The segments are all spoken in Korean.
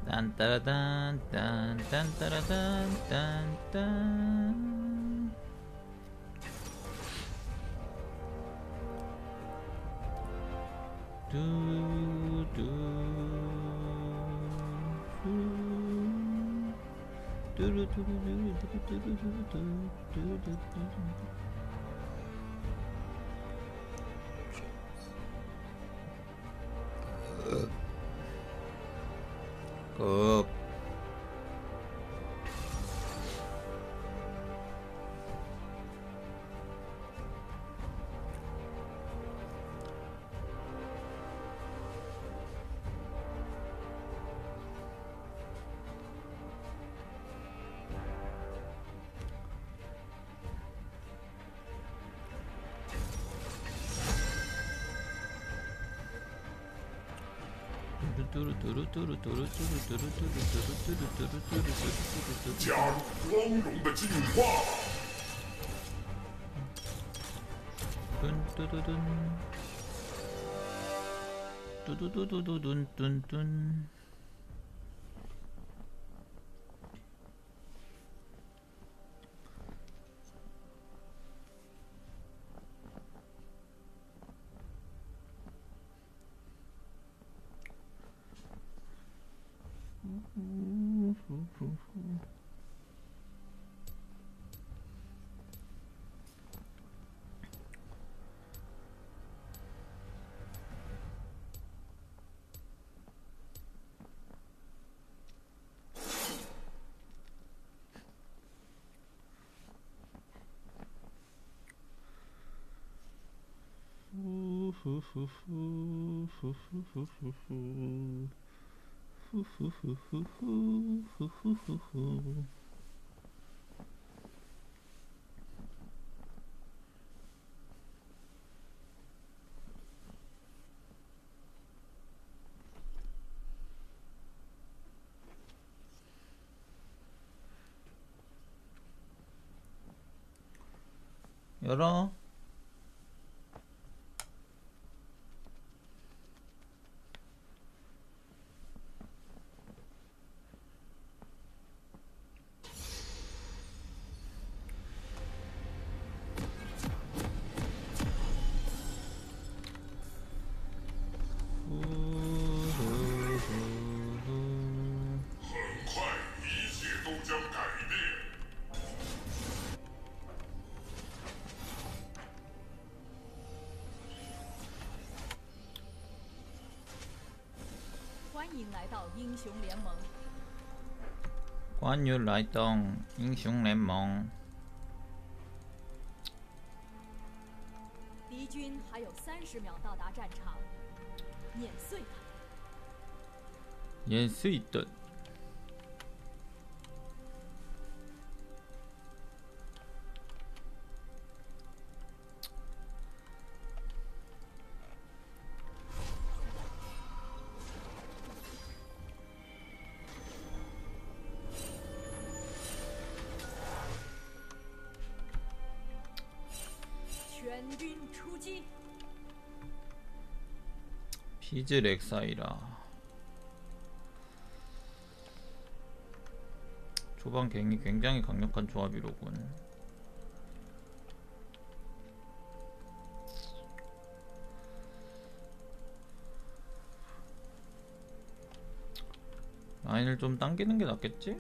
딴따라단 딴딴따라단 딴딴. 급 加入光荣的进化。 뚜두두두두둔뚠뚠. 열어. 欢迎来到英雄联盟。 관유 라이동英雄联盟。 敌军还有30秒到达战场，碾碎他。 옌수 있듯. 피즈 렉사이라. 초반 굉장히 강력한 조합이로군. 라인을 좀 당기는 게 낫겠지?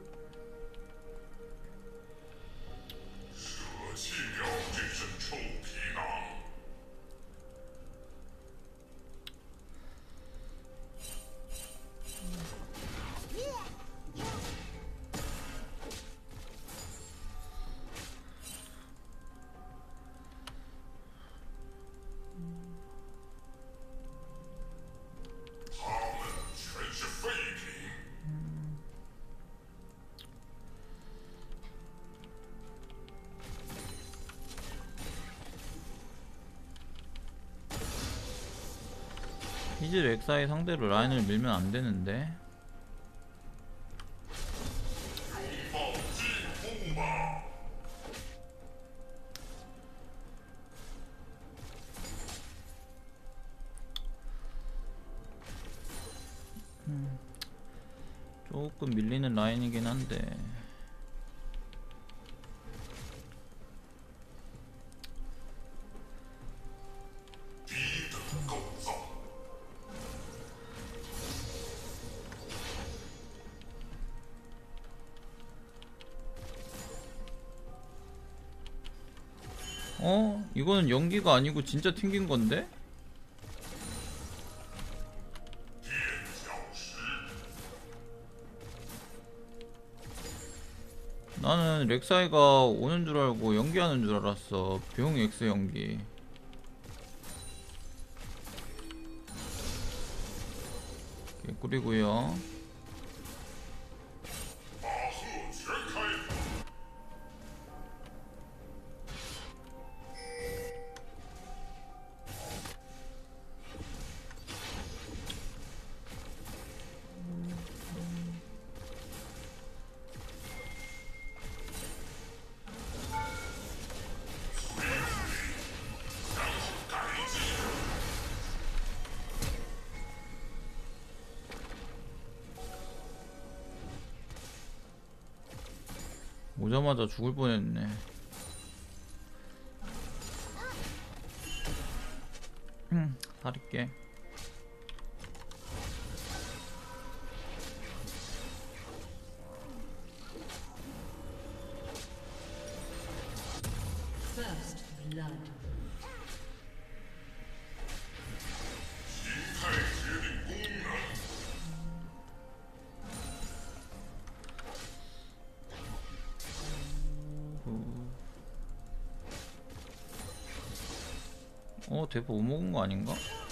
피즈 렉사이 상대로 라인을 밀면 안 되는데. 조금 밀리는 라인이긴 한데 이거는 연기가 아니고 진짜 튕긴 건데? 나는 렉사이가 오는 줄 알고 연기하는 줄 알았어. 비용 X 연기. 개꿀이고요. 오자마자 죽을 뻔했네. 살릴게. First blood. 대포 못 먹은 거 아닌가?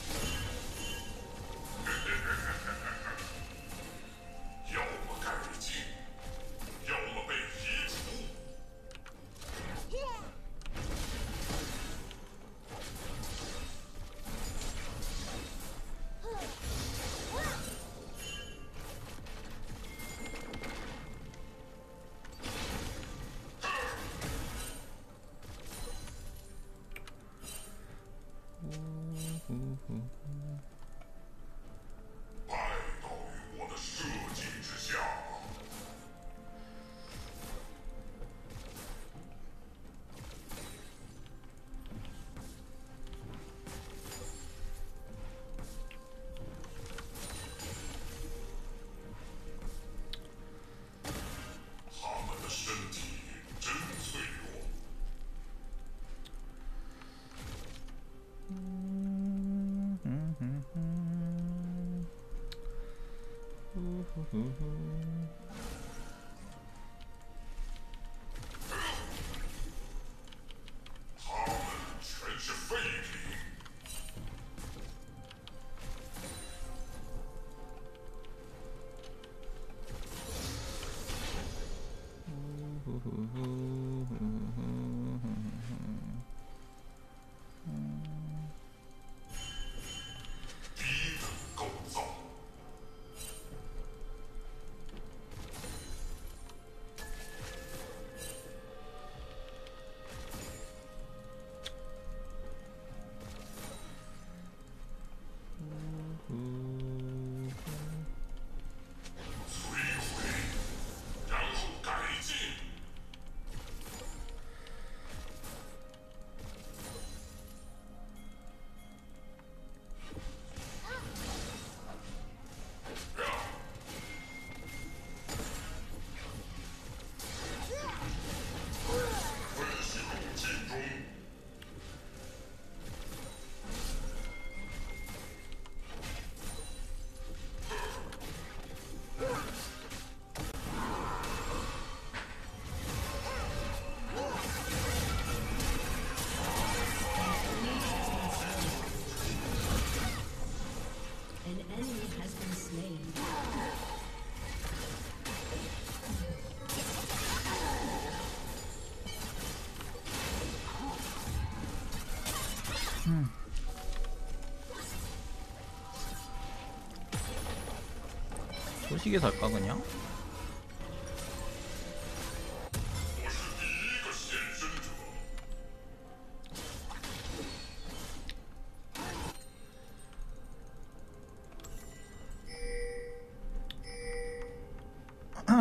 소시계 살까 그냥?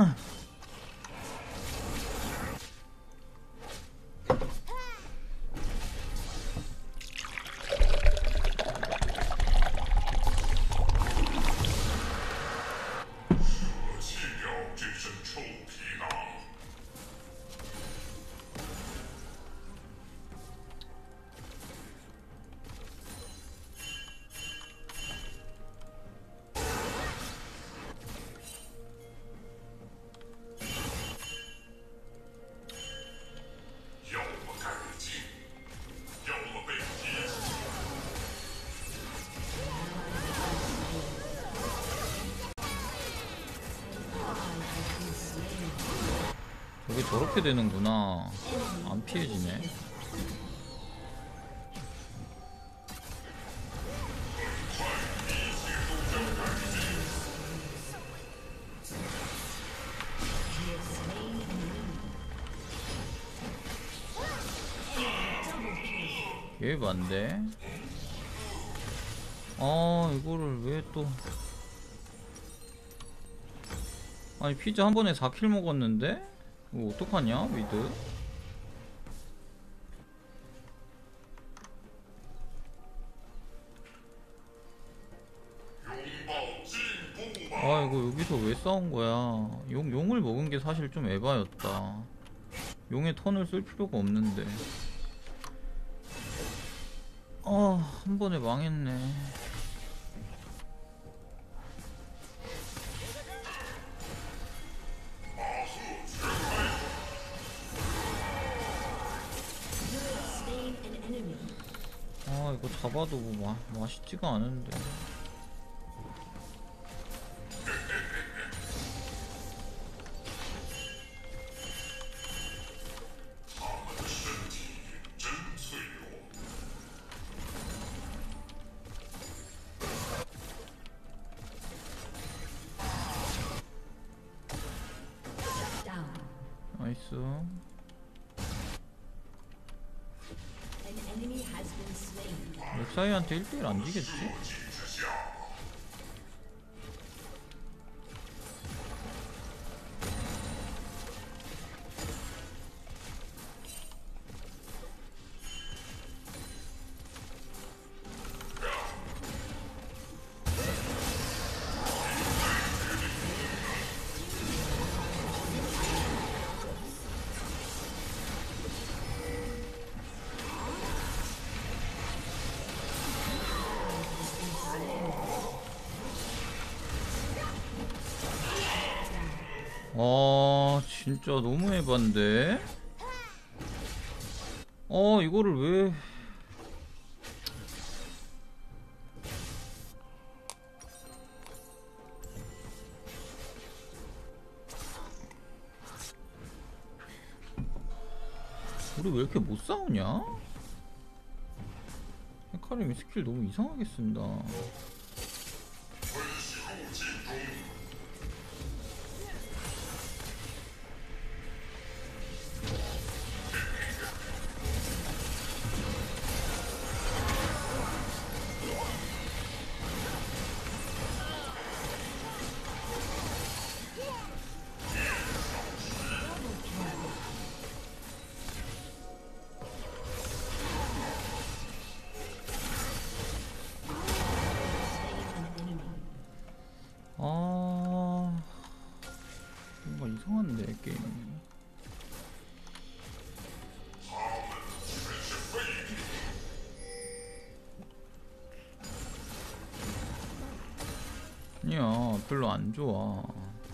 弃掉这身臭皮囊。 要么改进，要么被提起。 저게 저렇게 되는구나. 안 피해지네. 얘 반대. 아, 이거를 왜 또. 아니, 피자 한 번에 4킬 먹었는데? 이거 어떡하냐, 미드? 아, 이거 여기서 왜 싸운 거야? 용을 먹은 게 사실 좀 에바였다. 용의 턴을 쓸 필요가 없는데. 한 번에 망했네. 이거 잡아도 뭐 맛있지가 않은데. 나이스. 렉사이한테 1대1 안 지겠지? 진짜 너무 에반데? 이거를 왜... 우리 왜 이렇게 못 싸우냐? 헤카림이 스킬 너무 이상하게 쓴다. 뭔가 이상한데 게임이. 아니야, 별로 안 좋아.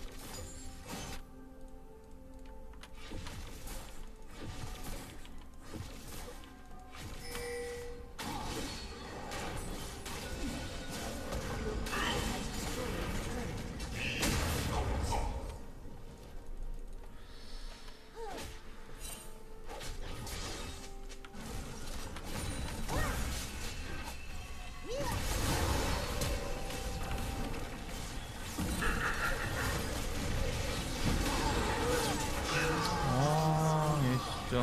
진짜.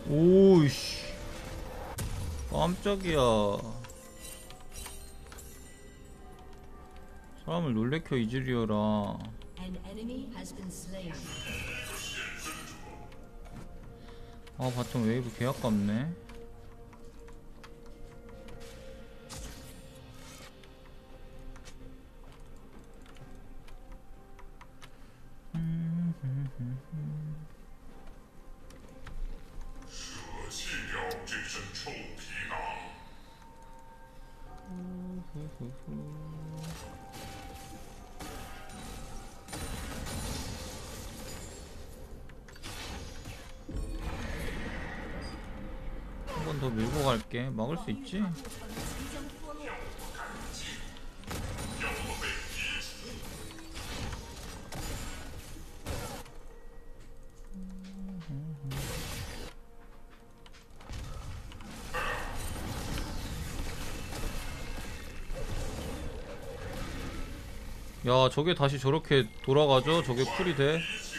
오이씨 깜짝이야. 사람을 놀래켜 이즈리어라. An enemy has been slain. 아 바텀 웨이브 개 아깝네. 한 번 더 밀고 갈게. 막을 수 있지? 야 저게 다시 저렇게 돌아가죠? 저게 쿨이 돼?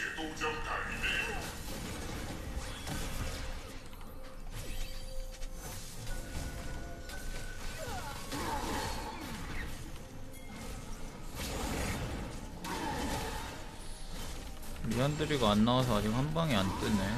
리안드리가 안 나와서 아직 한 방에 안 뜨네.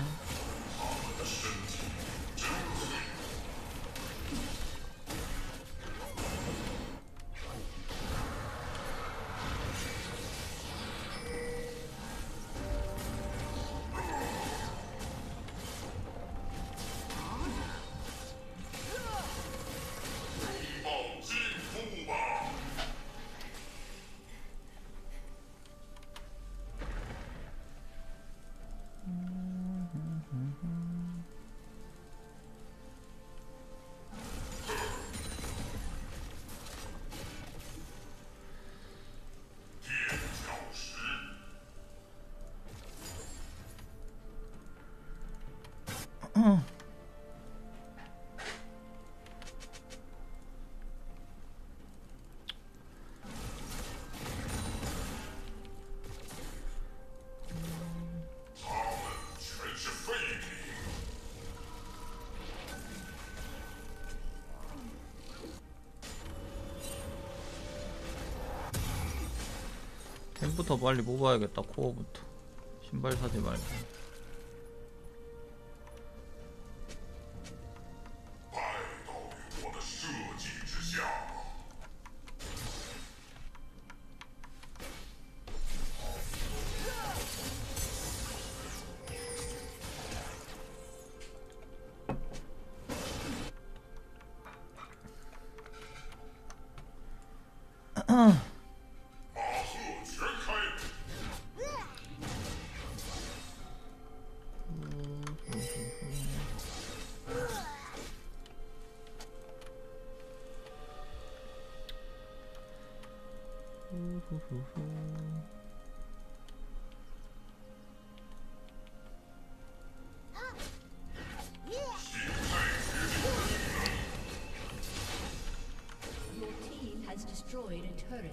템부터 빨리 뽑아야겠다. 코어부터. 신발 사지 말고. Your team has destroyed a turret.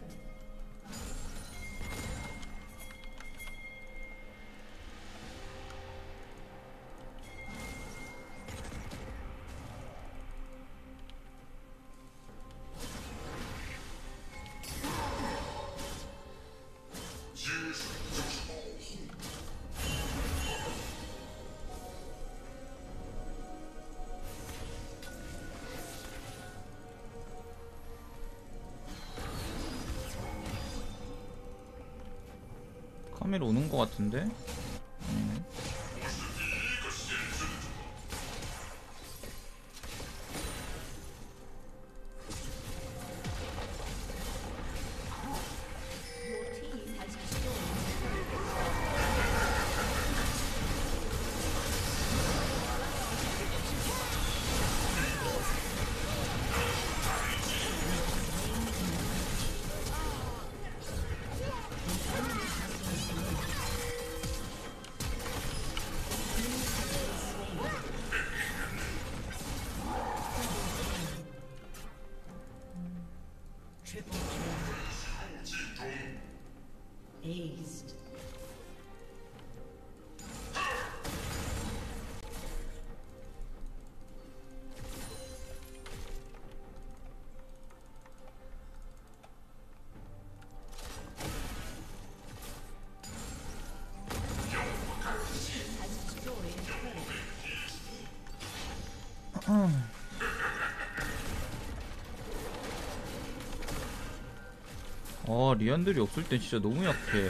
카메라 오는 것 같은데? 아니네. Your team has destroyed a turret. 리안들이 없을 땐 진짜 너무 약해.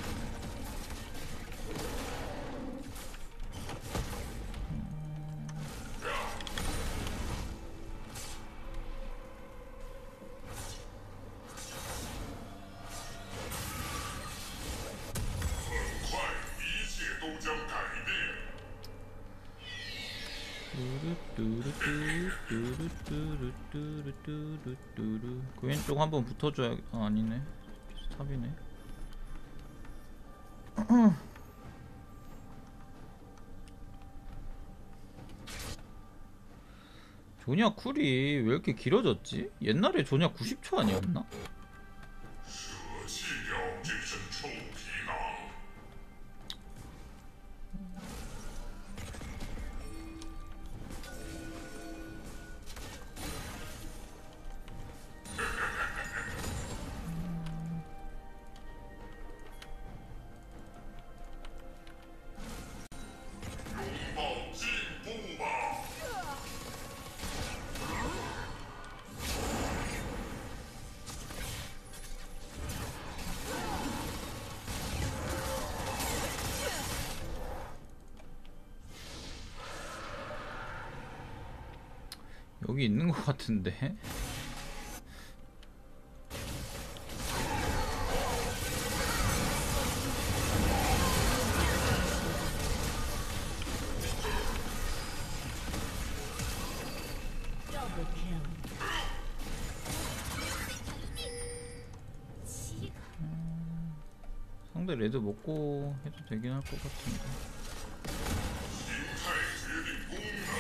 그 왼쪽 한번 붙어줘야. 아니네, 탑이네. 조냐 쿨이 왜 이렇게 길어졌지? 옛날에 조냐 90초 아니었나? 舍弃掉这身臭皮囊。 拥抱进步吧！ 여기 있는 것 같은데. Double kill. 상대 레드 먹고 해도 되긴 할 것 같은데. 形态决定功能。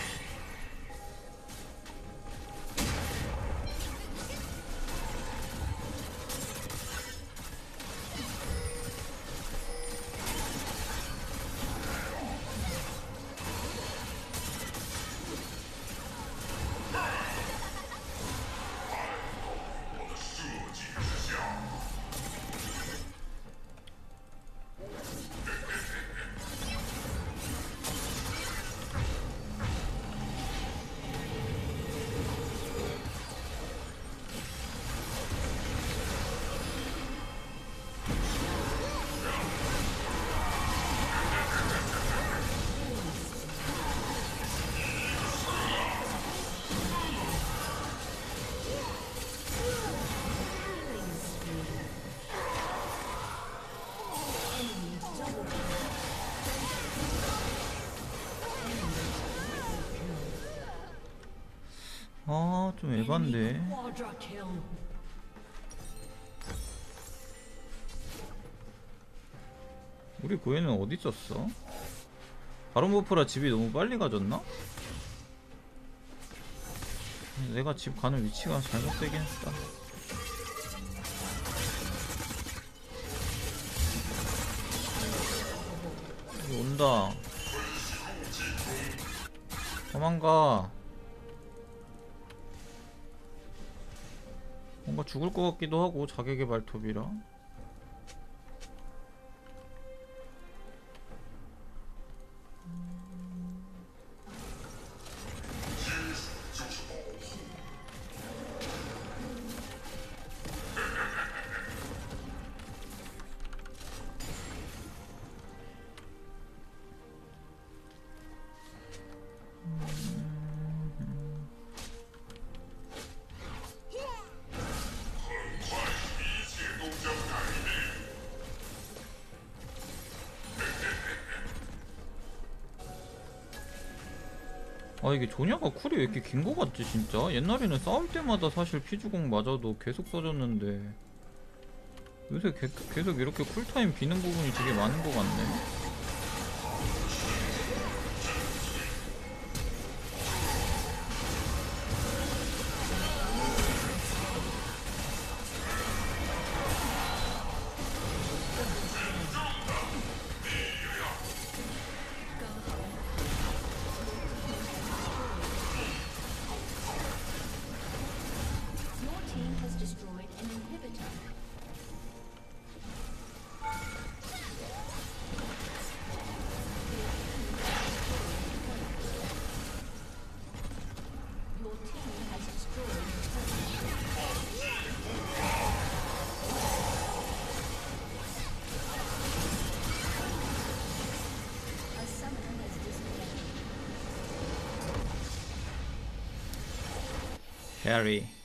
我的设计之下， 좀 에반데. Quadra kill. 우리 고해는 어디 있었어? 바론 버프라 집이 너무 빨리 가졌나? 내가 집 가는 위치가 잘못되긴 했다. 여기 온다. 도망가. 뭔가 죽을 것 같기도 하고 자객의 발톱이라. 아, 이게 조냐가 쿨이 왜 이렇게 긴 거 같지 진짜? 옛날에는 싸울 때마다 사실 피주공 맞아도 계속 써줬는데 요새 계속 이렇게 쿨타임 비는 부분이 되게 많은 거 같네. Your team has destroyed an inhibitor. 캐리